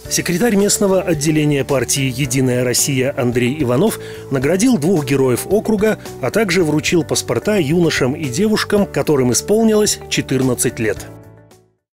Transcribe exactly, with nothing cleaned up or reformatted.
Секретарь местного отделения партии «Единая Россия» Андрей Иванов наградил двух героев округа, а также вручил паспорта юношам и девушкам, которым исполнилось четырнадцать лет.